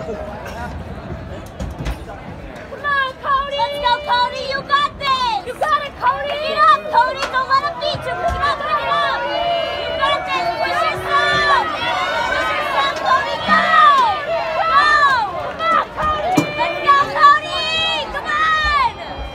on, Cody! Let's go, Cody! You got this! You got it, Cody! Pick it up, Cody! Don't let him beat you! Pick it up, pick it up! You got this! Push yourself! Push yourself, Cody! Go! Go! Come on, Cody! Let's go, Cody! Come on!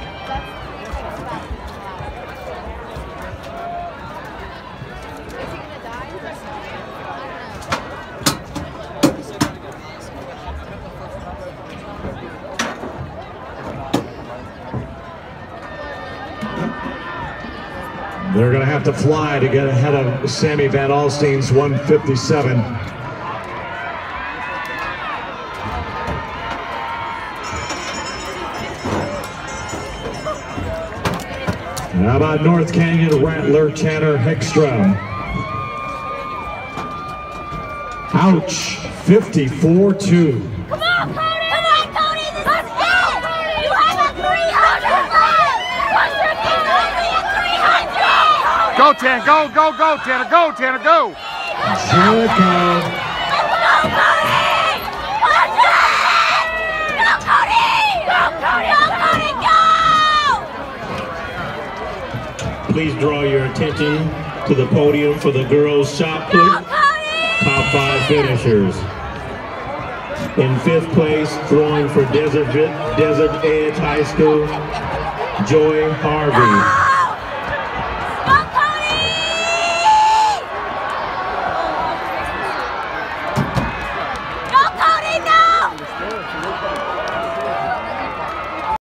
They're going to have to fly to get ahead of Sammy Van Alstein's 157. How about North Canyon Rattler Tanner Hickstrom? Ouch, 54-2. Come on, Cody! Come on, Cody! This is it! You have a 300 left! What's your game only at 300? Go, Tanner, go, go, go, Tanner, go, Tanner, go! Jericho. Let's go, Cody! Push it! Go, Cody! Go, Cody! Go, Cody, go! Please draw your attention to the podium for the girls' shot put. Go, Cody! Top 5 finishers. In 5th place, throwing for Desert Edge High School, Joy Harvey.